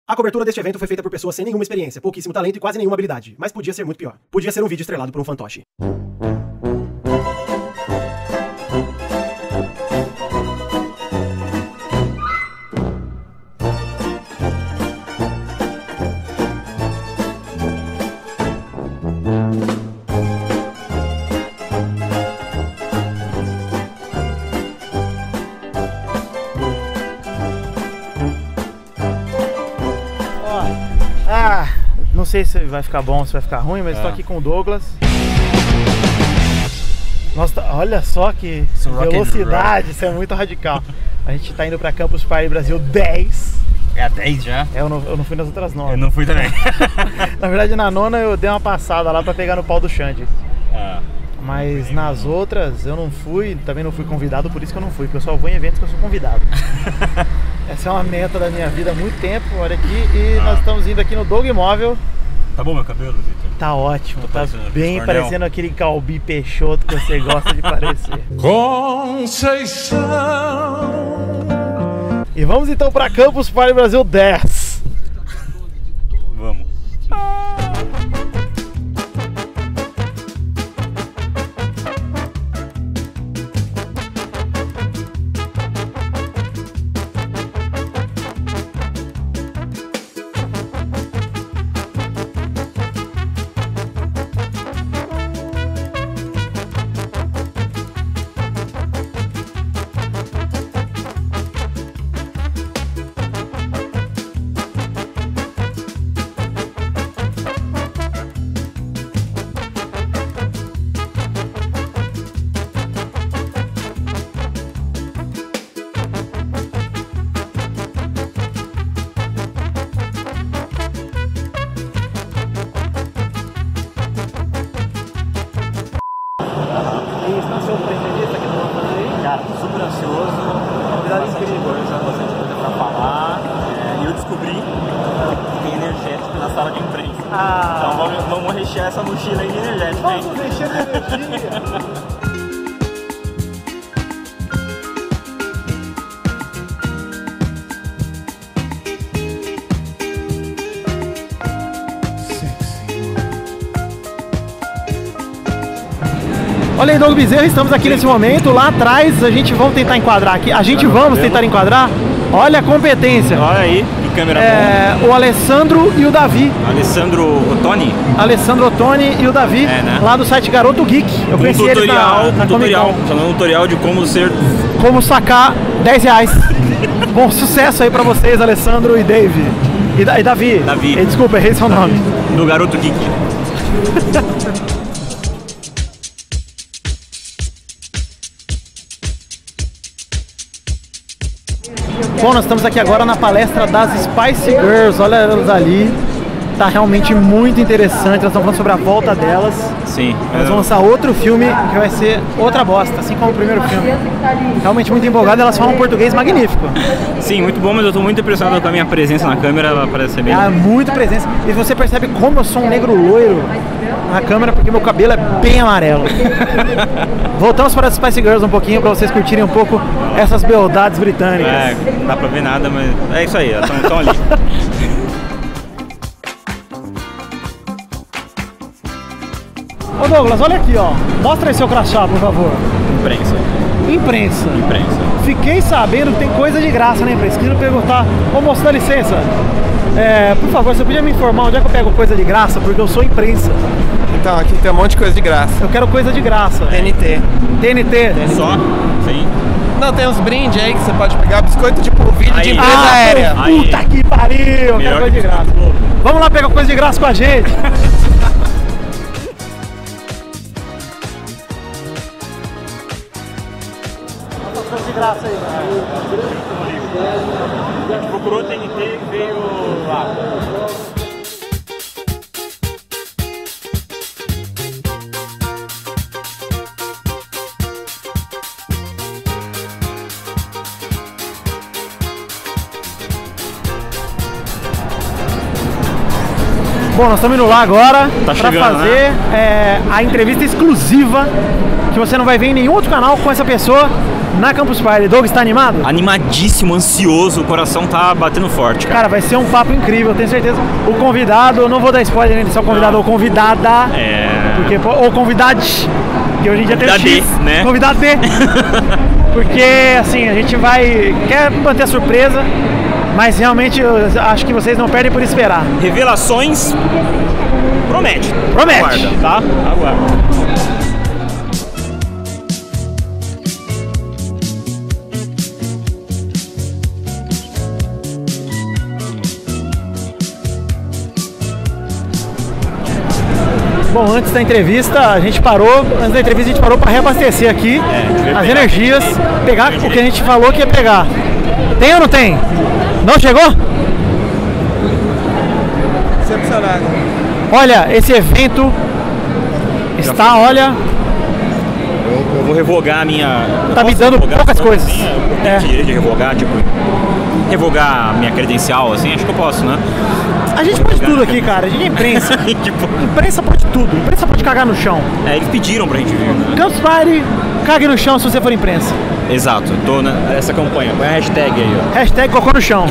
A cobertura deste evento foi feita por pessoas sem nenhuma experiência, pouquíssimo talento e quase nenhuma habilidade, mas podia ser muito pior. Podia ser um vídeo estrelado por um fantoche. Não sei se vai ficar bom, se vai ficar ruim, mas estou aqui com o Douglas. Nossa, olha só que velocidade, isso é muito radical. A gente está indo para Campus Party Brasil 10. É a 10 já? Eu não fui nas outras 9. Eu não fui também. Na verdade, na nona eu dei uma passada lá para pegar no pau do Xande. Mas nas outras eu não fui, também não fui convidado, por isso que eu não fui, porque eu só vou em eventos que eu sou convidado. Essa é uma meta da minha vida há muito tempo, olha aqui, e nós estamos indo aqui no Doug Imóvel. Tá bom meu cabelo, Vitor? Tá ótimo, tá bem parecendo aquele Calbi Peixoto que você gosta de parecer. Conceição. E vamos então para Campus Party Brasil 10. Vamos. Super ansioso, bastante coisa, bastante coisa pra falar. E eu descobri que tem energético na sala de imprensa. Então vamos rechear essa mochila aí de energético. Vamos rechear de energia! Olha aí, Doug Bezerra, estamos aqui nesse momento. Lá atrás a gente vai tentar enquadrar aqui. Vamos tentar enquadrar. Olha a competência. Olha aí, que câmera boa. O Alessandro e o Davi. Alessandro Ottoni? Alessandro Ottoni e o Davi, né? Lá do site Garoto Geek. Eu conheci eles na tutorial, falando um tutorial de como sacar R$10. Bom sucesso aí pra vocês, Alessandro e Dave. E Davi. Desculpa, errei seu nome. Do Garoto Geek. Bom, nós estamos aqui agora na palestra das Spice Girls, olha elas ali, tá realmente muito interessante, elas estão falando sobre a volta delas. Sim. Elas vão lançar outro filme que vai ser outra bosta, assim como o primeiro filme. Realmente muito empolgado, elas falam um português magnífico. Sim, muito bom, mas eu tô muito impressionado com a minha presença na câmera, ela parece ser bem... muito presença, e você percebe como eu sou um negro loiro na câmera, porque meu cabelo é bem amarelo. Voltamos para as Spice Girls um pouquinho, para vocês curtirem um pouco essas beldades britânicas. Não dá pra ver nada, mas é isso aí, elas estão ali. Ô Douglas, olha aqui, ó. Mostra aí seu crachá, por favor. Imprensa. Fiquei sabendo que tem coisa de graça na imprensa. Queria perguntar, ô moço, dá licença. Por favor, você podia me informar onde é que eu pego coisa de graça? Porque eu sou imprensa. Então, aqui tem um monte de coisa de graça. Eu quero coisa de graça. TNT. Só? Sim. Não, tem uns brindes aí que você pode pegar. Biscoito de polvilho de empresa aérea. Puta que pariu, eu quero coisa de graça. Vamos lá pegar coisa de graça com a gente. Coisa de graça aí. A gente procurou TNT e veio lá. Bom, nós estamos indo lá agora para fazer a entrevista exclusiva que você não vai ver em nenhum outro canal com essa pessoa na Campus Party. Doug, está animado? Animadíssimo, ansioso, o coração tá batendo forte, cara. Cara, vai ser um papo incrível, eu tenho certeza. O convidado, eu não vou dar spoiler ainda, se é o convidado ou convidada. Porque, ou convidade, que hoje em dia tem o X, né? Convidado D. Porque, assim, a gente quer manter a surpresa, mas realmente eu acho que vocês não perdem por esperar. Revelações, promete. Promete. Aguarda, tá? Aguarda. Bom, antes da entrevista a gente parou para reabastecer aqui as energias, pegar o que a gente falou que ia pegar. Tem ou não tem? Não chegou? Decepcionado. Olha, esse evento está, olha... Eu vou revogar a minha... Tá me dando poucas coisas. Eu tenho direito de revogar, tipo... Revogar a minha credencial, assim, acho que eu posso, né? A gente pode tudo aqui, cara. A gente é imprensa. Tipo... Imprensa pode tudo. Imprensa pode cagar no chão. Eles pediram pra gente vir, né? Campus Party, cague no chão se você for imprensa. Exato. Tô nessa campanha. Põe a hashtag aí, ó. Hashtag cocô no chão.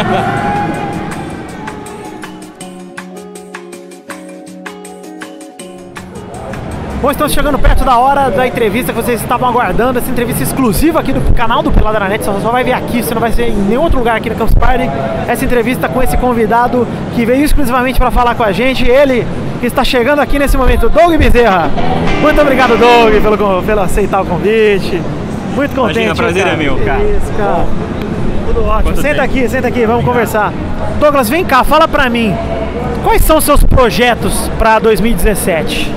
Bom, estamos chegando perto da hora da entrevista que vocês estavam aguardando. Essa entrevista exclusiva aqui do canal do Pelada na Net. Você só vai ver aqui, você não vai ser em nenhum outro lugar aqui na Campus Party. Essa entrevista com esse convidado que veio exclusivamente para falar com a gente. Ele que está chegando aqui nesse momento, Doug Bezerra. Muito obrigado, Doug, pelo aceitar o convite. Muito contente. Imagina, prazer é meu, cara. Isso, cara. Tudo ótimo. Senta aqui, vamos conversar. Douglas, vem cá, fala pra mim. Quais são os seus projetos para 2017?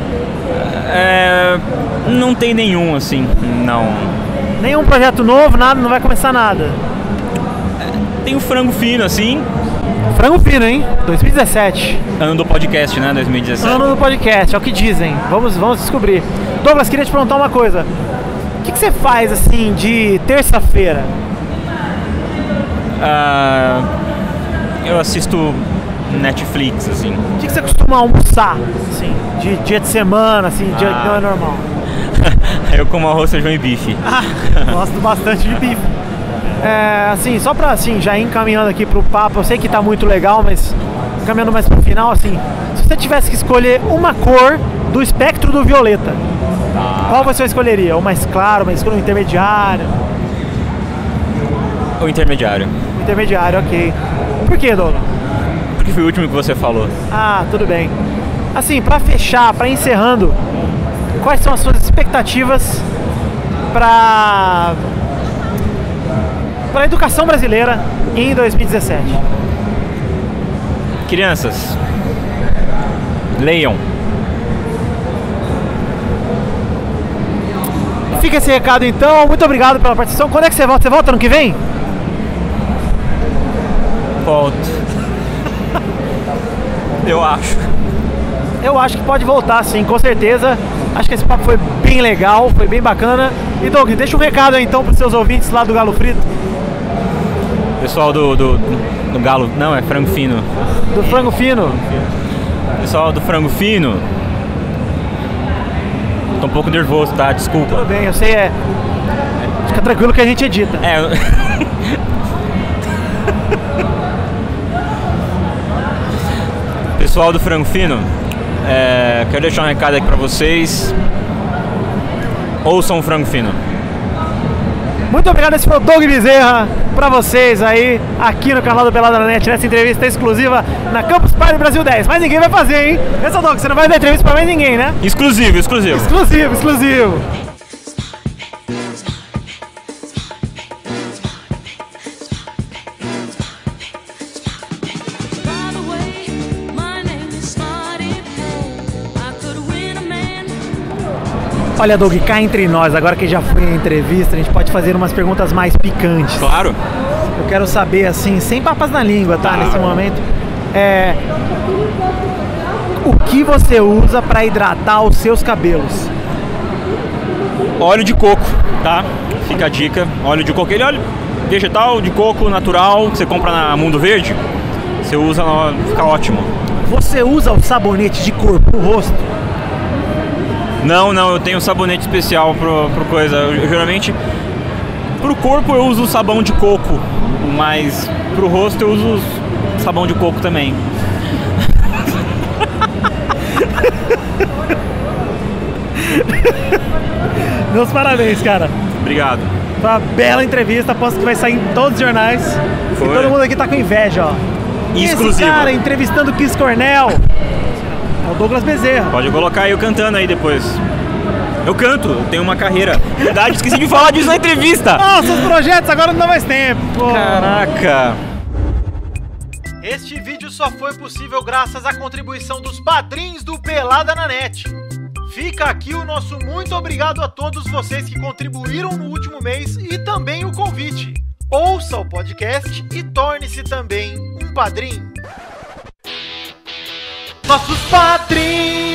Não tem nenhum, assim, não. Nenhum projeto novo, nada, não vai começar nada? Tem o Frango Fino, assim. Frango Fino, hein? 2017. Ano do podcast, né? 2017. Ano do podcast, é o que dizem. Vamos descobrir. Douglas, queria te perguntar uma coisa. O que você faz, assim, de terça-feira? Eu assisto Netflix, assim. O que você costuma almoçar, assim, de dia de semana, assim, dia que não é normal? Eu como arroz, feijão e bife. Gosto bastante de bife. Assim, só pra, assim, já ir encaminhando aqui pro papo, eu sei que tá muito legal, mas caminhando mais pro final, assim, se você tivesse que escolher uma cor do espectro do violeta, qual você escolheria? O mais claro, mais escuro, o intermediário? O intermediário. Intermediário, ok. Por que, Douglas? Porque foi o último que você falou. Tudo bem. Assim, pra fechar, pra encerrando, quais são as suas expectativas para a educação brasileira em 2017? Crianças, leiam. Fica esse recado então, muito obrigado pela participação. Quando é que você volta? Você volta ano que vem? Volto. Eu acho que pode voltar, sim, com certeza. Acho que esse papo foi bem legal, foi bem bacana. E Doug, deixa um recado aí, então para os seus ouvintes lá do Galo Frito. Pessoal do Galo, não, é Frango Fino. Do Frango Fino. Pessoal do Frango Fino. Tô um pouco nervoso, tá? Desculpa. Tudo bem, eu sei, fica tranquilo que a gente edita. Pessoal do Frango Fino, quero deixar um recado aqui pra vocês. Ouçam o Frango Fino. Muito obrigado, esse foi o Doug Bezerra pra vocês aí, aqui no canal do Pelada na Net, nessa entrevista exclusiva na Campus Party Brasil 10. Mas ninguém vai fazer, hein? Essa Doug, você não vai dar entrevista pra mais ninguém, né? Exclusivo. Olha, Doug, cá entre nós, agora que já foi a entrevista, a gente pode fazer umas perguntas mais picantes. Claro. Eu quero saber, assim, sem papas na língua, tá? Nesse momento. O que você usa para hidratar os seus cabelos? Óleo de coco, tá? Fica a dica. Óleo de coco, ele é óleo vegetal, de coco, natural, que você compra na Mundo Verde. Você usa, fica ótimo. Você usa o sabonete de corpo no rosto? Não, eu tenho sabonete especial pro coisa. Eu geralmente, pro corpo eu uso sabão de coco, mas pro rosto eu uso sabão de coco também. Meus parabéns, cara. Obrigado. Foi uma bela entrevista, aposto que vai sair em todos os jornais. Foi. E todo mundo aqui tá com inveja, ó. Exclusivo. Esse cara entrevistando o Kiss Cornell. É o Douglas Bezerra. Pode colocar eu cantando aí depois. Eu canto, eu tenho uma carreira. Verdade, esqueci de falar disso na entrevista. Nossa, os projetos agora não dá mais tempo. Pô. Caraca. Este vídeo só foi possível graças à contribuição dos padrinhos do Pelada na Net. Fica aqui o nosso muito obrigado a todos vocês que contribuíram no último mês e também o convite. Ouça o podcast e torne-se também um padrinho. Nossos padrinhos!